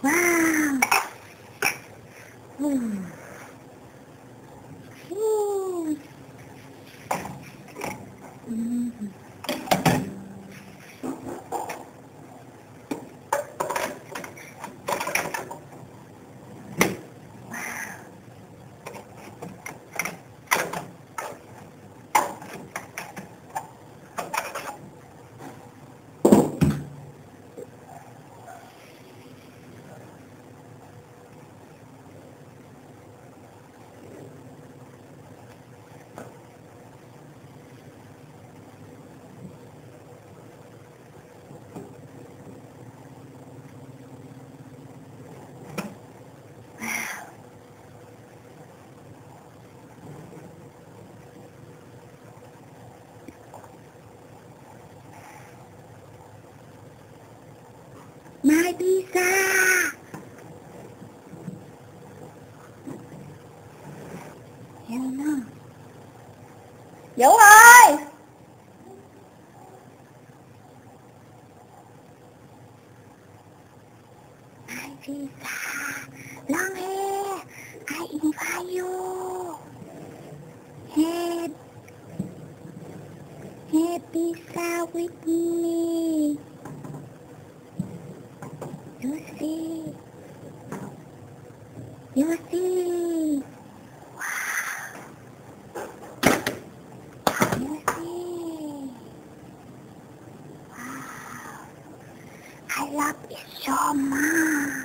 Wow. Mm. Mm. Mm. My pizza. Hell no. Vũ ơi. My pizza. Long hair. I invite you. Have pizza with me. You see. You see. Wow. You see. Wow. I love it so much.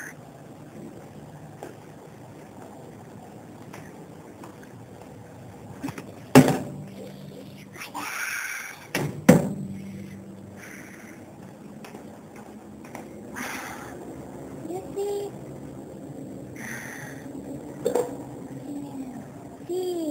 You see? See?